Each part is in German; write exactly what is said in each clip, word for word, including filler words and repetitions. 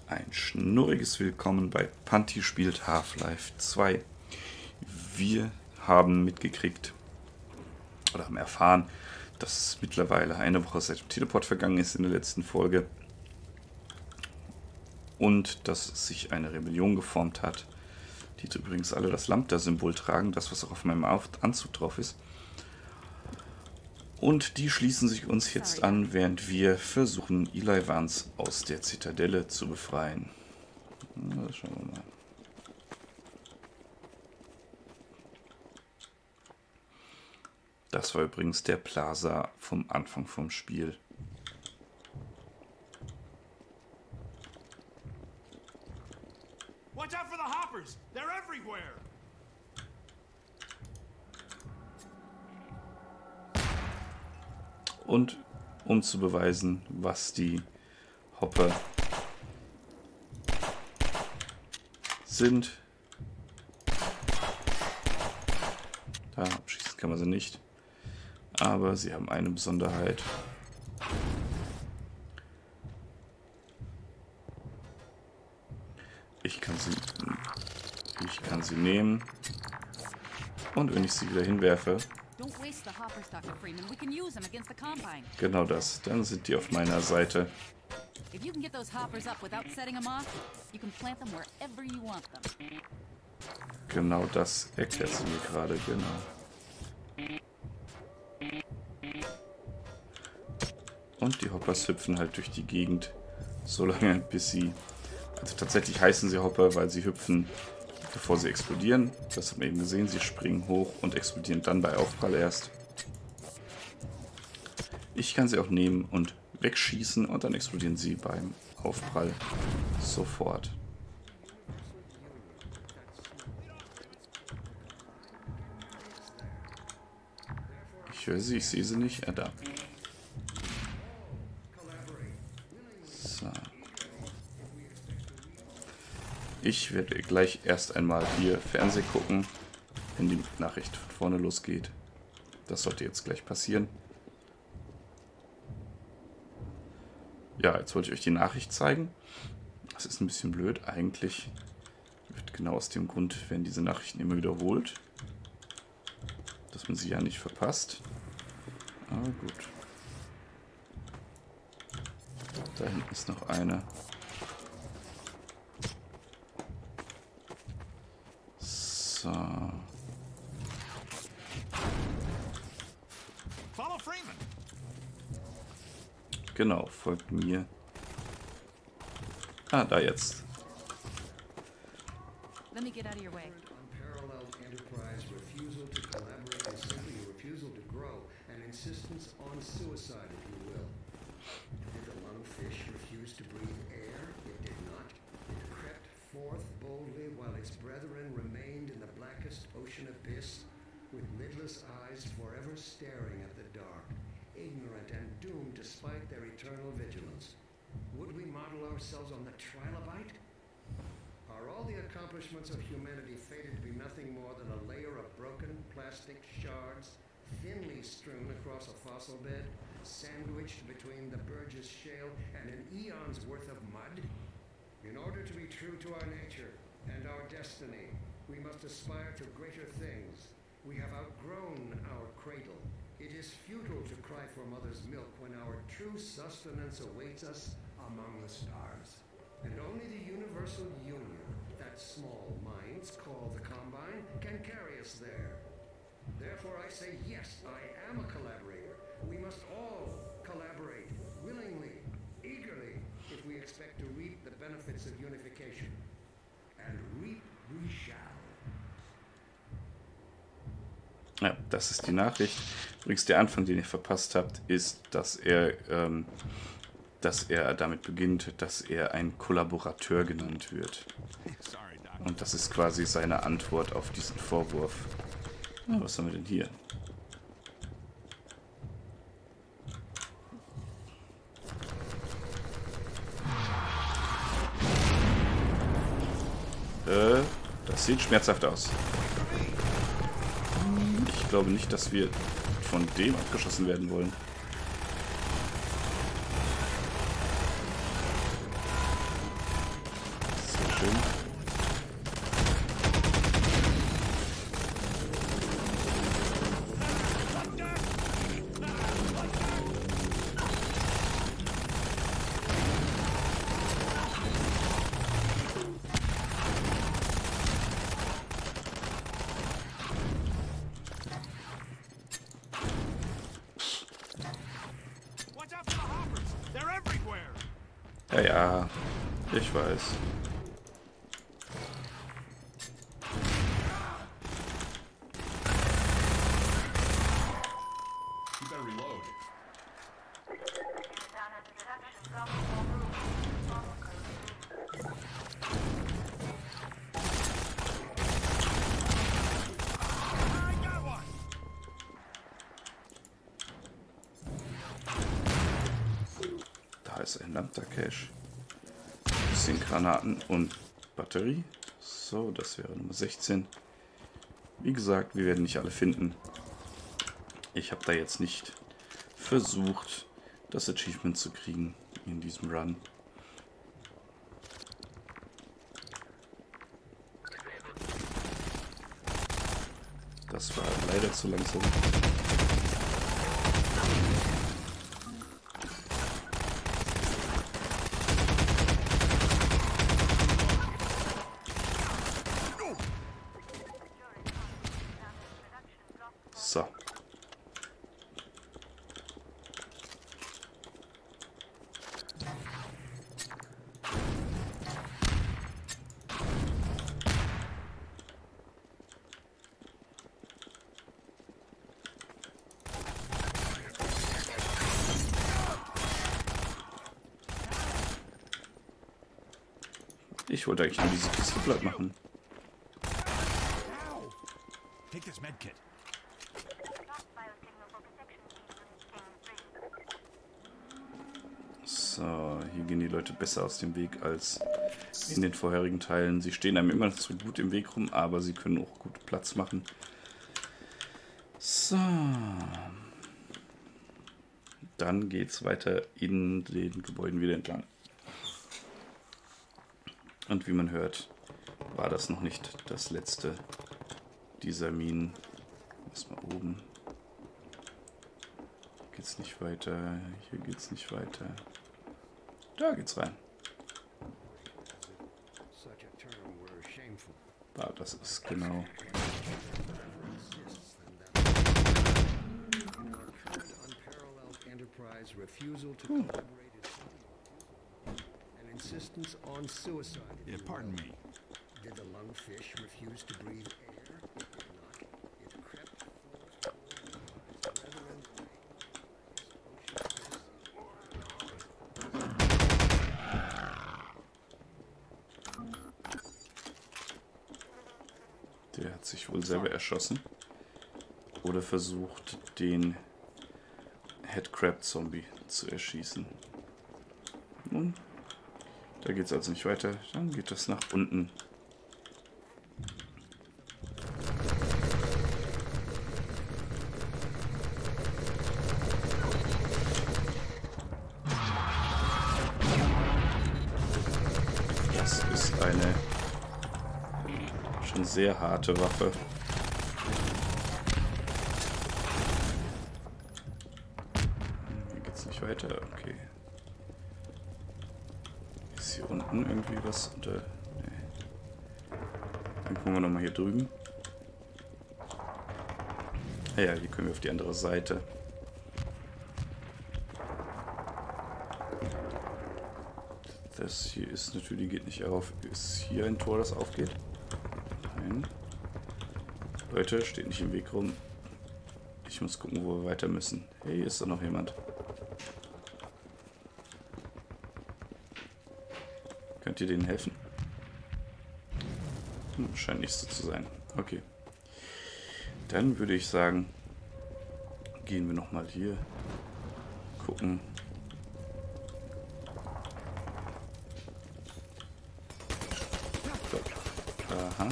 Ein schnurriges Willkommen bei Panty spielt Half-Life zwei. Wir haben mitgekriegt oder haben erfahren, dass es mittlerweile eine Woche seit dem Teleport vergangen ist in der letzten Folge und dass sich eine Rebellion geformt hat, die übrigens alle das Lambda-Symbol tragen, das was auch auf meinem Anzug drauf ist. Und die schließen sich uns jetzt an, während wir versuchen, Eli Vance aus der Zitadelle zu befreien. Na, schauen wir mal. Das war übrigens der Plaza vom Anfang vom Spiel. Watch out for the hoppers! They're everywhere! Und um zu beweisen, was die Hopper sind. Da abschießen kann man sie nicht. Aber sie haben eine Besonderheit. Ich kann sie, ich kann sie nehmen. Und wenn ich sie wieder hinwerfe, genau das, dann sind die auf meiner Seite. Genau das erklärt sie mir gerade, genau. Und die Hoppers hüpfen halt durch die Gegend, solange bis sie... Also tatsächlich heißen sie Hopper, weil sie hüpfen, bevor sie explodieren. Das haben wir eben gesehen, sie springen hoch und explodieren dann bei Aufprall erst. Ich kann sie auch nehmen und wegschießen und dann explodieren sie beim Aufprall sofort. Ich höre sie, ich sehe sie nicht. Ja, da. So. Ich werde gleich erst einmal hier Fernsehen gucken, wenn die Nachricht von vorne losgeht. Das sollte jetzt gleich passieren. Ja, jetzt wollte ich euch die Nachricht zeigen. Das ist ein bisschen blöd. Eigentlich wird genau aus dem Grund, werden diese Nachrichten immer wiederholt. Dass man sie ja nicht verpasst. Aber gut. Da hinten ist noch eine. So. Follow Freeman. Genau, folgt mir. Ah, da jetzt. Let me get out of your way. Unparalleled enterprise, refusal to collaborate, and simply a refusal to grow, an insistence on suicide, if you will. Did the lungfish refuse to breathe air? It did not. It crept forth boldly while its brethren remained in the blackest ocean abyss, with lidless eyes forever staring at the dark, ignorant and doomed despite their eternal vigilance. Would we model ourselves on the trilobite? Are all the accomplishments of humanity fated to be nothing more than a layer of broken plastic shards, thinly strewn across a fossil bed, sandwiched between the Burgess Shale and an eon's worth of mud? In order to be true to our nature and our destiny, we must aspire to greater things. We have outgrown our cradle. It is futile to cry for mother's milk when our true sustenance awaits us among the stars. And only the universal union that small minds call the Combine can carry us there. Therefore I say yes, I am a collaborator. We must all collaborate, willingly, eagerly, if we expect to reap the benefits of unification. And reap we shall. Ja, das ist die Nachricht. Übrigens, der Anfang, den ihr verpasst habt, ist, dass er, ähm, dass er damit beginnt, dass er ein Kollaborateur genannt wird. Und das ist quasi seine Antwort auf diesen Vorwurf. Ja, was haben wir denn hier? Äh, das sieht schmerzhaft aus. Ich glaube nicht, dass wir von dem abgeschossen werden wollen. schön. Watch out for the hoppers. They're everywhere. Ja, ja, ich weiß. You better reload. I got one. Da ist ein Lambda-Cache. Bisschen Granaten und Batterie. So, das wäre Nummer sechzehn. Wie gesagt, wir werden nicht alle finden. Ich habe da jetzt nicht versucht, das Achievement zu kriegen in diesem Run. Das war leider zu langsam. So. Ich wollte eigentlich nur diese Kiste platt machen. Take this med kit. So, hier gehen die Leute besser aus dem Weg als in den vorherigen Teilen. Sie stehen einem immer noch so gut im Weg rum, aber sie können auch gut Platz machen. So. Dann geht es weiter in den Gebäuden wieder entlang. Und wie man hört, war das noch nicht das letzte dieser Minen. Erstmal oben. Geht's nicht weiter. Hier geht's nicht weiter. Da geht's rein. Ah, das ist genau. Insistence on suicide. Yeah, pardon me. Did the lungfish refuse to breathe air? It did not. It crept forth over Der hat sich wohl selber erschossen. Oder versucht, den Headcrab-Zombie zu erschießen. Nun, da geht es also nicht weiter. Dann geht das nach unten. Das ist eine schon sehr harte Waffe. Hier geht's nicht weiter, okay. Ist hier unten irgendwie was unter. Nee. Dann gucken wir nochmal hier drüben. Ah ja, hier können wir auf die andere Seite. Das hier ist natürlich, geht nicht auf. Ist hier ein Tor, das aufgeht? Nein. Leute, steht nicht im Weg rum. Ich muss gucken, wo wir weiter müssen. Hey, ist da noch jemand? Könnt ihr denen helfen? Hm, scheint nicht so zu sein. Okay. Dann würde ich sagen, gehen wir nochmal hier. Gucken. So. Aha.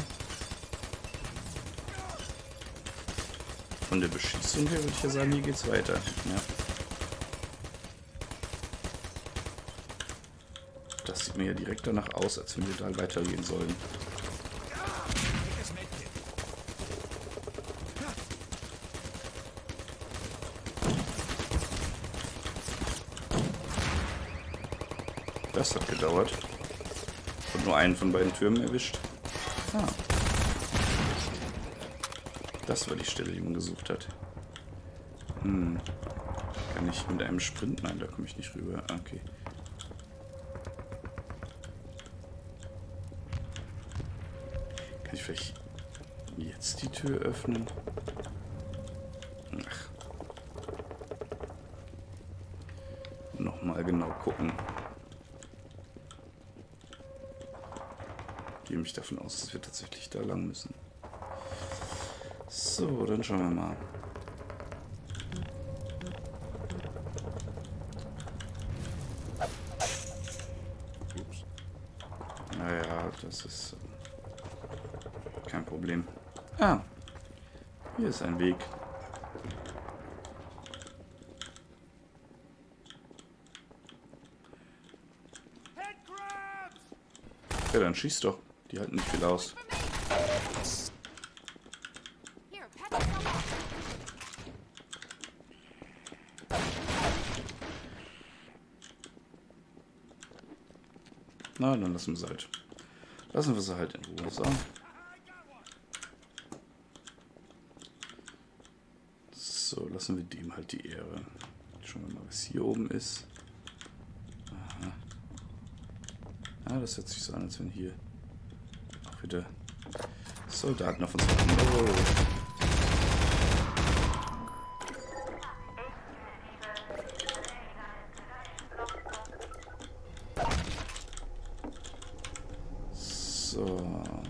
Von der Beschießung her würde ich ja sagen, hier geht's weiter. Ja. Das sieht mir ja direkt danach aus, als wenn wir da weitergehen sollen. Take this med kit. Das hat gedauert. Und nur einen von beiden Türmen erwischt. Ah. Das war die Stelle, die man gesucht hat. Hm. Kann ich mit einem Sprint? Nein, da komme ich nicht rüber. Okay. Kann ich vielleicht jetzt die Tür öffnen? Ach. Nochmal genau gucken. Gehe mich davon aus, dass wir tatsächlich da lang müssen. So, dann schauen wir mal. Ups. Naja, das ist äh, kein Problem. Ah, hier ist ein Weg. Head crabs! Ja, dann schieß doch. Die halten nicht viel aus. Here, patch yourself up. Na, dann lassen wir sie halt. Lassen wir sie halt in Ruhe. So. So, lassen wir dem halt die Ehre. Schauen wir mal, was hier oben ist. Aha. Ah, das hört sich so an, als wenn hier auch wieder Soldaten auf uns warten. Oh. So, Let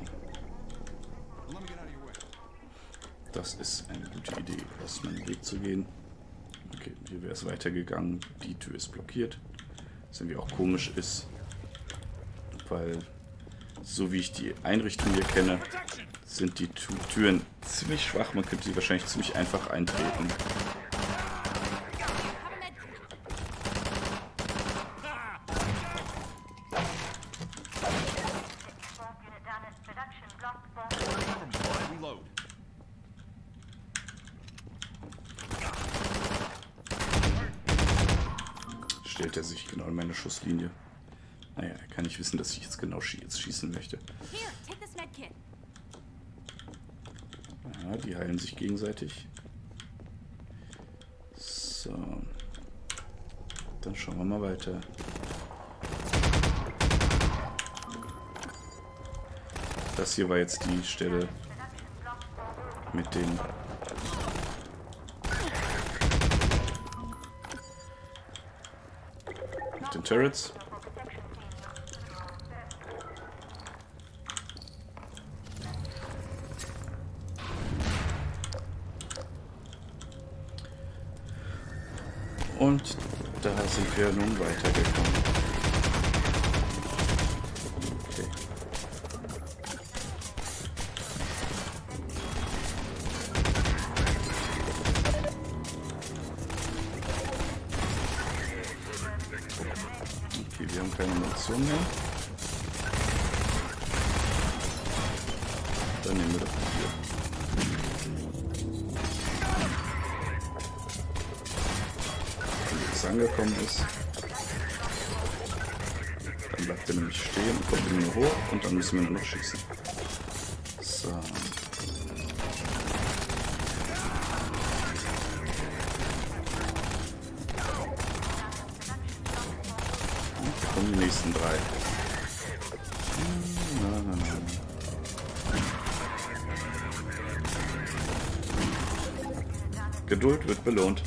me get out of your way. das ist eine gute Idee, aus meinem Weg zu gehen. Okay, hier wäre es weitergegangen. Die Tür ist blockiert. Was irgendwie auch komisch ist, weil so wie ich die Einrichtung hier kenne, Protection! sind die Tu- Türen ziemlich schwach. Man könnte sie wahrscheinlich ziemlich einfach eintreten. Have a med kit. Cover me while I reload. Stellt er sich genau in meine Schusslinie. Naja, er kann nicht wissen, dass ich jetzt genau schie jetzt schießen möchte. Here, take this med kit. Ja, die heilen sich gegenseitig. So. Dann schauen wir mal weiter. Das hier war jetzt die Stelle mit den mit den Turrets. Und da sind wir nun weitergekommen. Okay. Okay, wir haben keine Munition mehr. Dann nehmen wir doch die hier. Angekommen ist, dann bleibt er nämlich stehen und kommt immer nur hoch und dann müssen wir nur noch schießen. So. Und hier kommen die nächsten drei. Na, na, na. Geduld wird belohnt.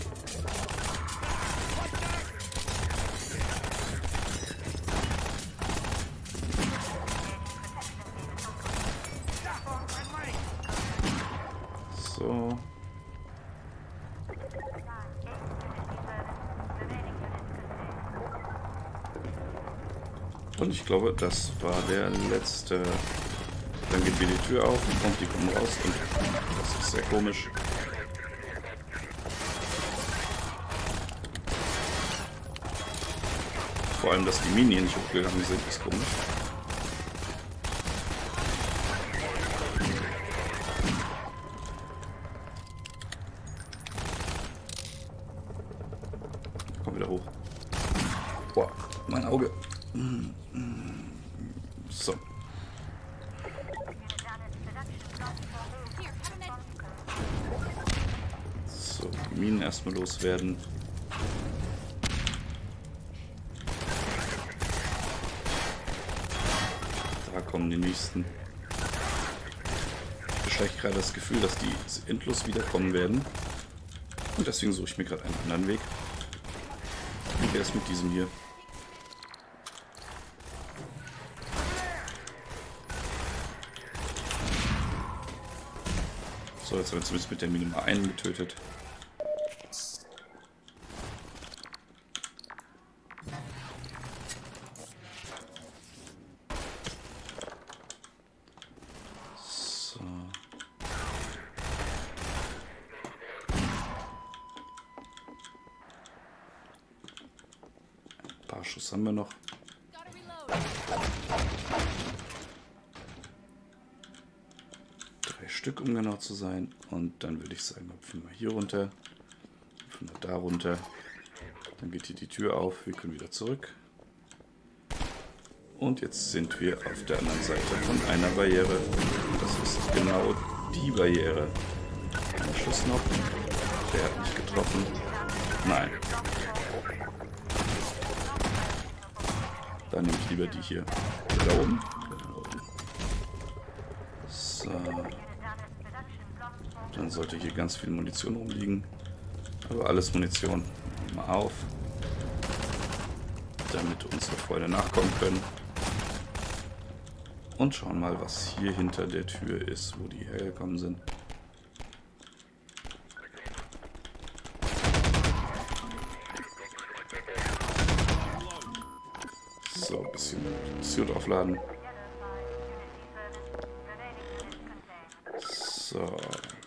So. Und ich glaube, das war der letzte. Dann geht wieder die Tür auf und die kommen raus und das ist sehr komisch. vor allem, dass die Minen hier nicht hochgegangen sind, ist komisch. Komm wieder hoch. Boah, mein Auge. So. So, die Minen erstmal loswerden. Da kommen die nächsten. Ich habe gerade das Gefühl, dass die endlos wiederkommen werden. Und deswegen suche ich mir gerade einen anderen Weg. Wie wäre es mit diesem hier? So, jetzt haben wir zumindest mit der Mine mal einen getötet. So. Ein paar Schuss haben wir noch. Gotta reload. Drei Stück, um genau zu sein. Und dann würde ich sagen, hüpfen wir hier runter. Hüpfen wir da runter. Dann geht hier die Tür auf. Wir können wieder zurück. Und jetzt sind wir auf der anderen Seite von einer Barriere. Das ist genau die Barriere. Ein Schuss noch. Der hat mich getroffen. Nein. Dann nehme ich lieber die hier. Da oben. Da oben. So. Dann sollte hier ganz viel Munition rumliegen. Aber alles Munition. Mal auf. Damit unsere Freunde nachkommen können. Und schauen mal, was hier hinter der Tür ist, wo die hergekommen sind. So, ein bisschen Suit aufladen. So.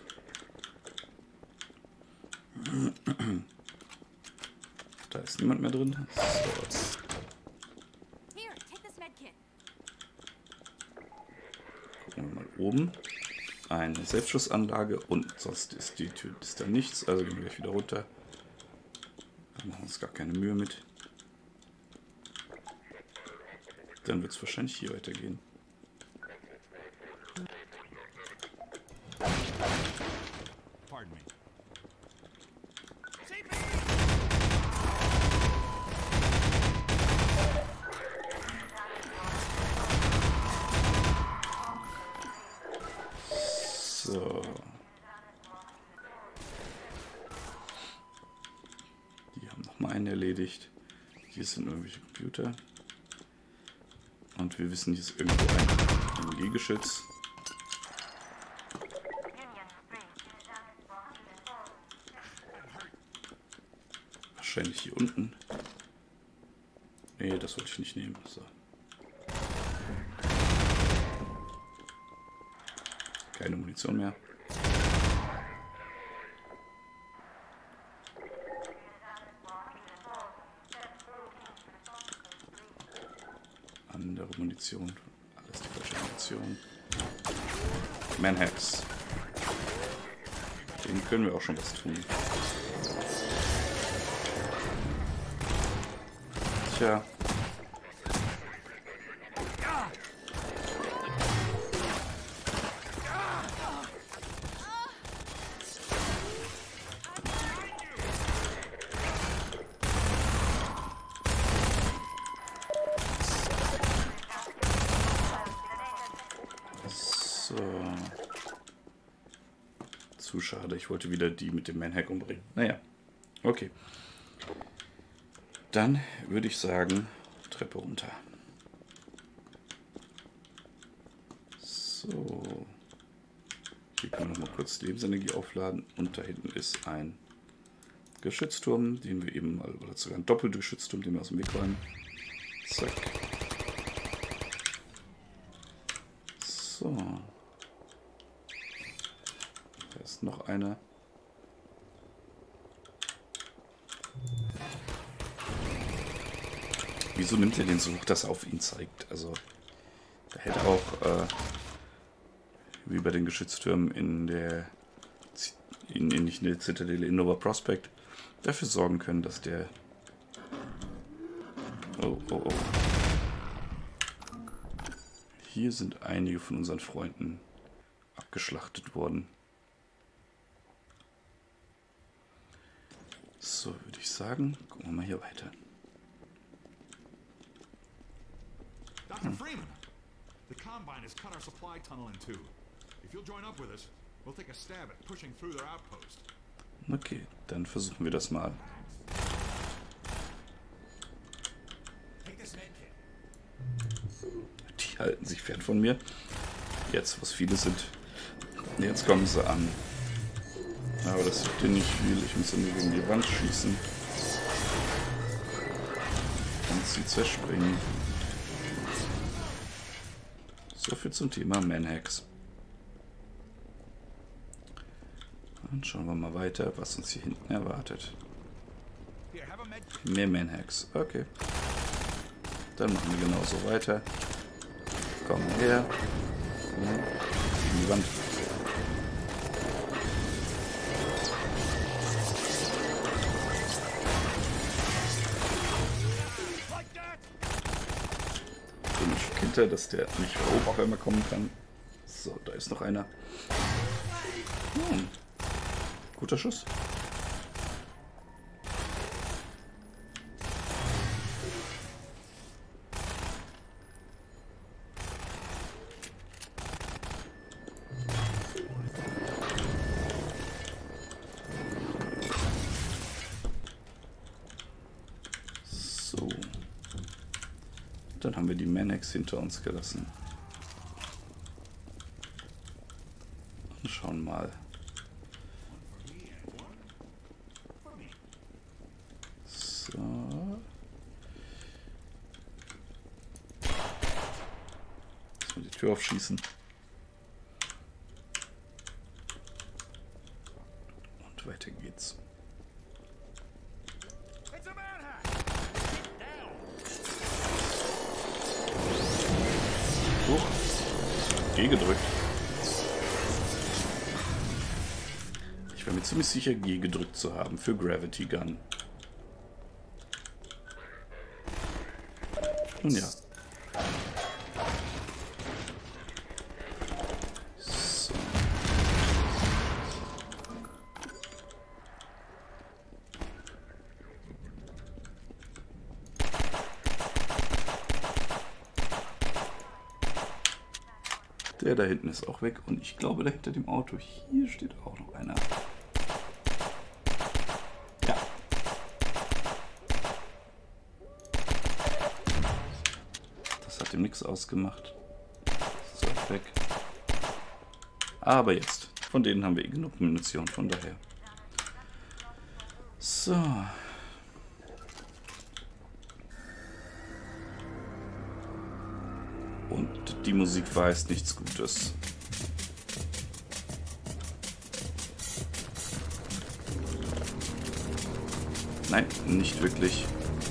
Da ist niemand mehr drin. So. Here, take this med kit. Gucken wir mal oben. Eine Selbstschussanlage und sonst ist die Tür ist da nichts. Also gehen wir gleich wieder runter. Da machen wir uns gar keine Mühe mit. Dann wird es wahrscheinlich hier weitergehen. Pardon me. So. Die haben nochmal einen erledigt. Hier sind irgendwelche Computer. Und wir wissen, hier ist irgendwo ein, ein G-Geschütz. Wahrscheinlich hier unten. Nee, das wollte ich nicht nehmen. So. Keine Munition mehr. Andere Munition. Alles die falsche Munition. Manhacks. Den können wir auch schon was tun. Tja. So. Zu schade, ich wollte wieder die mit dem Manhack umbringen. Naja, okay. Dann würde ich sagen, Treppe runter. So. Hier können wir noch mal kurz Lebensenergie aufladen. Und da hinten ist ein Geschützturm, den wir eben mal, oder sogar ein doppelter Geschützturm, den wir aus dem Weg räumen. Zack. So. Da ist noch einer. Wieso nimmt er den so hoch, dass er auf ihn zeigt? Also, da hätte auch, äh, wie bei den Geschütztürmen in der, in, in, nicht in der Zitadelle, in Nova Prospect, dafür sorgen können, dass der... Oh, oh, oh. Hier sind einige von unseren Freunden abgeschlachtet worden. So, würde ich sagen, gucken wir mal hier weiter. Doctor Freeman, the Combine has cut our supply tunnel in two. If you'll join up with us, we'll take a stab at pushing through their outpost. Okay, dann versuchen wir das mal. Die halten sich fern von mir. Jetzt, wo es viele sind. Jetzt kommen sie an. Aber das hilft dir nicht viel. Ich muss nur gegen die Wand schießen. Und sie zerspringen. So viel zum Thema Manhacks. Und schauen wir mal weiter, was uns hier hinten erwartet. Mehr Manhacks. Okay. Dann machen wir genauso weiter. Komm her. Gegen die Wand. Hinter, dass der nicht von oben auf einmal kommen kann. So, da ist noch einer. Hm. Guter Schuss. So. Dann haben wir die Manhacks hinter uns gelassen. Und schauen mal. So. Jetzt mal die Tür aufschießen. Und weiter geht's. Hoch. G gedrückt. Ich war mir ziemlich sicher, G gedrückt zu haben für Gravity Gun. Nun ja. So. Der da hinten ist auch weg und ich glaube, da hinter dem Auto hier steht auch noch einer. Ja. Das hat ihm nichts ausgemacht. So, weg. Aber jetzt. Von denen haben wir eh genug Munition, von daher. So. Und die Musik weiß nichts Gutes. Nein, nicht wirklich.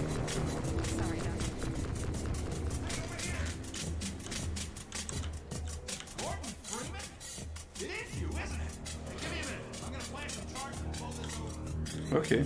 Okay.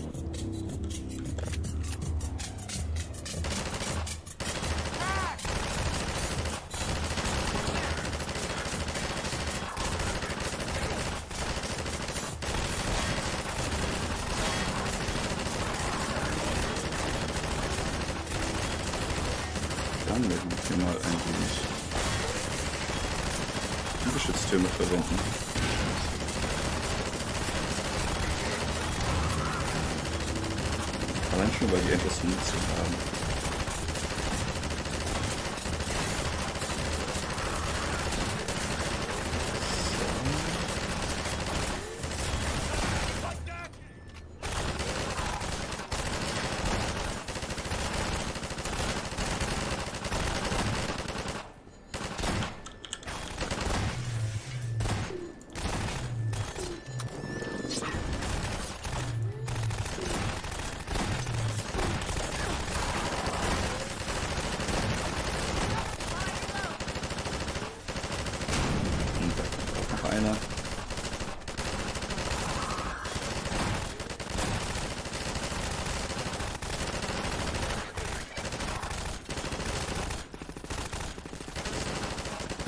Dann werden wir hier mal ein wenig die Geschütztürme verwenden. Allein schon, weil die etwas Munition haben.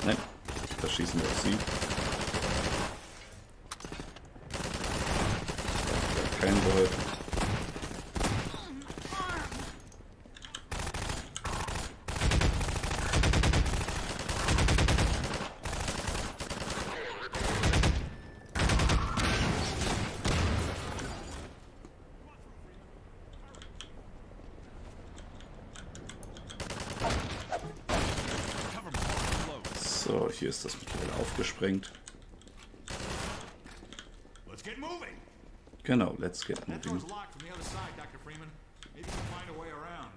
Nein, da schießen wir auf sie. Das hat keinen geholfen. So, hier ist das mittlerweile aufgesprengt. Let's get moving. Genau, let's get That moving. door's locked from the other side, Doctor Freeman. Maybe you can find a way around.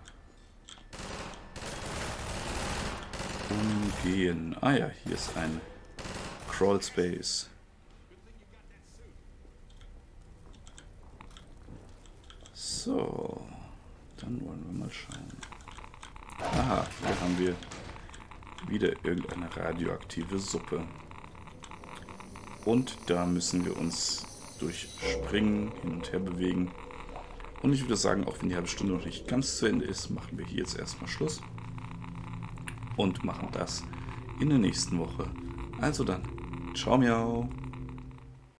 Umgehen. Ah ja, hier ist ein Crawl Space. So, dann wollen wir mal schauen. Aha, hier haben wir wieder irgendeine radioaktive Suppe. Und da müssen wir uns durch Springen hin und her bewegen. Und ich würde sagen, auch wenn die halbe Stunde noch nicht ganz zu Ende ist, machen wir hier jetzt erstmal Schluss. Und machen das in der nächsten Woche. Also dann, ciao miau.